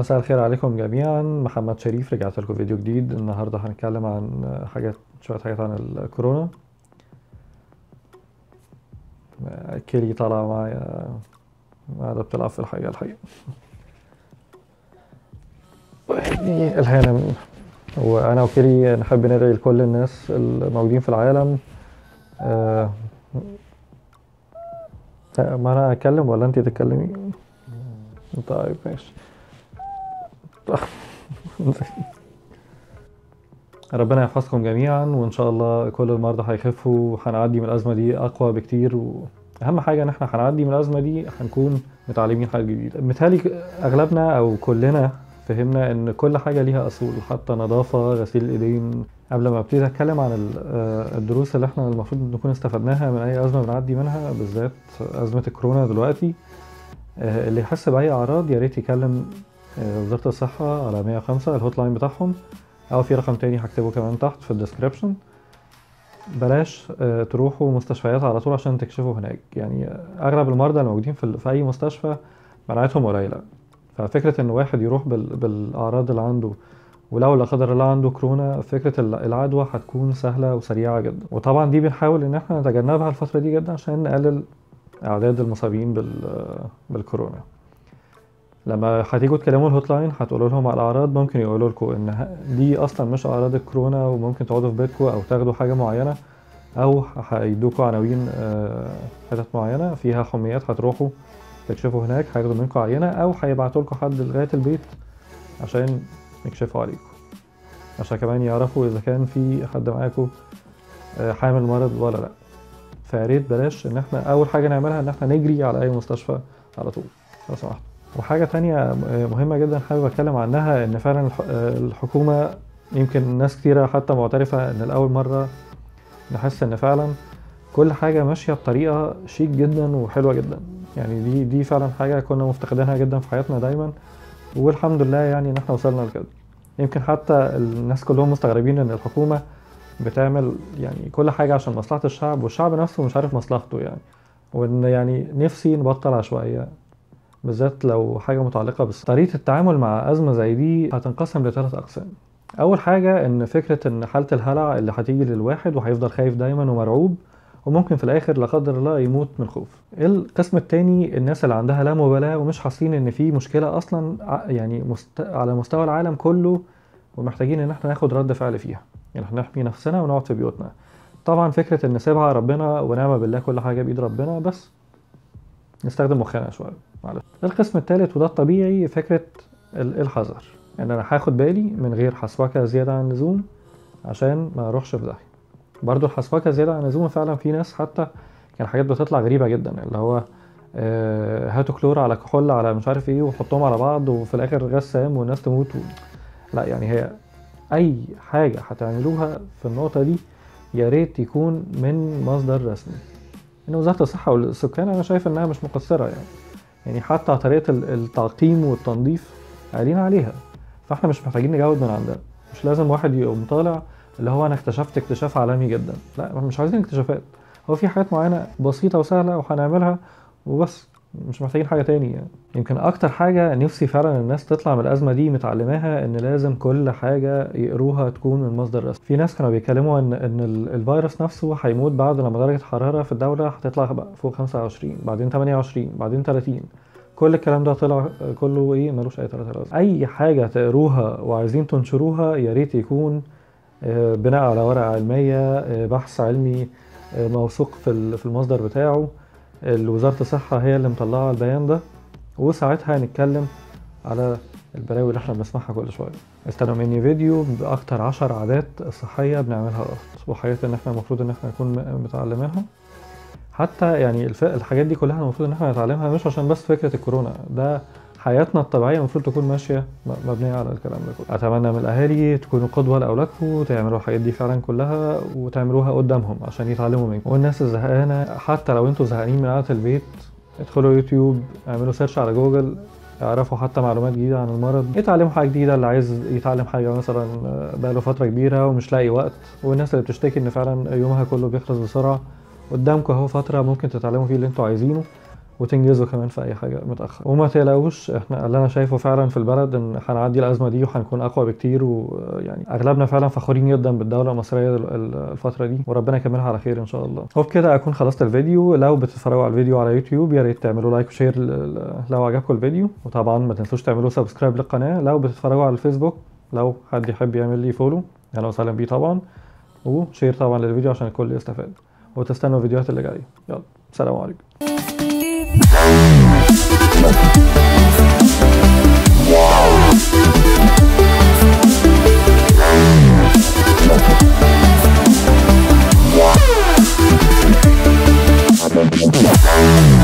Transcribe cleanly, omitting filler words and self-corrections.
مساء الخير عليكم جميعا. محمد شريف، رجعت لكم فيديو جديد. النهارده هنتكلم عن شويه حاجات عن الكورونا. كيلي طالعه معايا قاعده بتلعب في الحقيقه الهانم. وانا وكيلي نحب ندعي لكل الناس الموجودين في العالم. ما انا اتكلم ولا انتي تتكلمي؟ طيب ماشي. ربنا يحفظكم جميعا، وان شاء الله كل المرضى هيخفوا وهنعدي من الازمه دي اقوى بكتير. واهم حاجه ان احنا هنعدي من الازمه دي هنكون متعلمين حاجه جديده. متهيألي اغلبنا او كلنا فهمنا ان كل حاجه ليها اصول، حتى نظافه، غسيل الايدين. قبل ما ابتدي اتكلم عن الدروس اللي احنا المفروض نكون استفدناها من اي ازمه بنعدي منها، بالذات ازمه الكورونا دلوقتي، اللي يحس باي اعراض يا ريت يكلم وزاره الصحه على 105 الهوت لاين بتاعهم، او في رقم تاني هكتبه كمان تحت في الديسكريبشن. بلاش تروحوا مستشفيات على طول عشان تكشفوا هناك. يعني اغلب المرضى الموجودين في اي مستشفى مناعتهم قليله، ففكره ان واحد يروح بالاعراض اللي عنده، ولو لا قدر الله عنده كورونا، فكره العدوى هتكون سهله وسريعه جدا. وطبعا دي بنحاول ان احنا نتجنبها الفتره دي جدا عشان نقلل اعداد المصابين بالكورونا. لما هتيجوا تكلموا الهوت لاين هتقولوا لهم على الاعراض، ممكن يقولوا لكم ان دي اصلا مش اعراض الكورونا، وممكن تقعدوا في بيتكم او تاخدوا حاجه معينه، او هيدوكوا عناوين حتت معينه فيها حميات هتروحوا تكشفوا هناك، هياخدوا منكم عينه، او هيبعتوا لكم حد لغايه البيت عشان يكشفوا عليكم، عشان كمان يعرفوا اذا كان في حد معاكم حامل المرض ولا لا. فياريت بلاش ان احنا اول حاجه نعملها ان احنا نجري على اي مستشفى على طول لو سمحت. وحاجة تانية مهمة جدا حابب اتكلم عنها، ان فعلا الحكومة، يمكن ناس كتيرة حتى معترفة ان لأول مرة نحس ان فعلا كل حاجة ماشية بطريقة شيك جدا وحلوة جدا. يعني دي فعلا حاجة كنا مفتقدينها جدا في حياتنا دايما، والحمد لله يعني ان احنا وصلنا لكده. يمكن حتى الناس كلهم مستغربين ان الحكومة بتعمل يعني كل حاجة عشان مصلحة الشعب، والشعب نفسه مش عارف مصلحته يعني. وان يعني نفسي نبطل عشوائية، بالذات لو حاجة متعلقة طريقة التعامل مع أزمة زي دي هتنقسم ل3 أقسام. أول حاجة إن فكرة إن حالة الهلع اللي هتيجي للواحد وهيفضل خايف دايما ومرعوب، وممكن في الآخر لا قدر الله يموت من الخوف. القسم التاني الناس اللي عندها لا مبالاة ومش حاسين إن في مشكلة أصلا، يعني على مستوى العالم كله، ومحتاجين إن احنا ناخد رد فعل فيها، يعني احنا نحمي نفسنا ونقعد في بيوتنا. طبعا فكرة إن سيبها ربنا ونعم بالله، كل حاجة بإيد ربنا، بس نستخدم مخنا شوية. القسم الثالث وده الطبيعي، فكرة الحذر، ان انا هاخد بالي من غير حسوكة زيادة عن اللزوم عشان ما اروحش في داهية. برضو الحسوكة زيادة عن اللزوم فعلا في ناس حتى كان حاجات بتطلع غريبة جدا، اللي هو هاتوا كلور على كحول على مش عارف ايه وحطهم على بعض وفي الاخر غسام والناس تموت لا، يعني هي اي حاجة هتعملوها في النقطة دي يا ريت يكون من مصدر رسمي. ان وزارة الصحة والسكان انا شايف انها مش مقصرة يعني حتى طريقة التعقيم والتنظيف قاعدين عليها، فاحنا مش محتاجين نجود من عندنا. مش لازم واحد يقوم طالع اللي هو انا اكتشفت اكتشاف عالمي جدا، لا مش عايزين اكتشافات. هو في حاجات معينة بسيطة وسهلة وهنعملها وبس، مش محتاجين حاجة تاني يعني. يمكن اكتر حاجة نفسي فعلا الناس تطلع من الازمة دي متعلماها، ان لازم كل حاجة يقروها تكون من مصدر رسمي. في ناس كانوا بيتكلموا ان الفيروس نفسه هيموت بعد لما درجة الحرارة في الدولة هتطلع فوق 25، بعدين 28، بعدين 30. كل الكلام ده طلع كله ايه، ملوش اي 3 لازمه. اي حاجه تقروها وعايزين تنشروها يا ريت يكون بناء على ورقه علميه، بحث علمي موثوق في المصدر بتاعه. وزاره الصحه هي اللي مطلعه البيان ده، وساعتها هنتكلم على البلاوي اللي احنا بنسمعها كل شويه. استنوا مني فيديو باكتر 10 عادات صحيه بنعملها غلط، وحاجات ان احنا المفروض ان احنا نكون متعلمينها. حتى يعني الحاجات دي كلها المفروض ان احنا نتعلمها، مش عشان بس فكرة الكورونا، ده حياتنا الطبيعية المفروض تكون ماشية مبنية على الكلام ده كله. اتمنى من الاهالي تكونوا قدوة لاولادكم، تعملوا الحاجات دي فعلا كلها وتعملوها قدامهم عشان يتعلموا منكم. والناس الزهقانة، حتى لو انتوا زهقانين من قعدة البيت، ادخلوا يوتيوب، اعملوا سيرش على جوجل، اعرفوا حتى معلومات جديدة عن المرض، اتعلموا حاجة جديدة. اللي عايز يتعلم حاجة مثلا بقاله فترة كبيرة ومش لاقي وقت، والناس اللي بتشتكي ان فعلا يومها كله بيخلص بسرعة، قدامكم اهو فترة ممكن تتعلموا فيه اللي انتوا عايزينه. وتنجزوا كمان في اي حاجه متاخر. وما تقلقوش، احنا اللي انا شايفه فعلا في البلد ان هنعدي الازمه دي وهنكون اقوى بكتير، ويعني اغلبنا فعلا فخورين جدا بالدوله المصريه الفتره دي، وربنا يكملها على خير ان شاء الله. وبكده اكون خلصت الفيديو. لو بتتفرجوا على الفيديو على يوتيوب يا ريت تعملوا لايك وشير لو عجبكم الفيديو، وطبعا ما تنسوش تعملوا سبسكرايب للقناه. لو بتتفرجوا على الفيسبوك، لو حد يحب يعمل لي فولو اهلا وسهلا بيه طبعا، وشير طبعا للفيديو عشان الكل يستفاد، وتستنوا الفيديوهات اللي جايه. يلا سلام عليكم. Wow.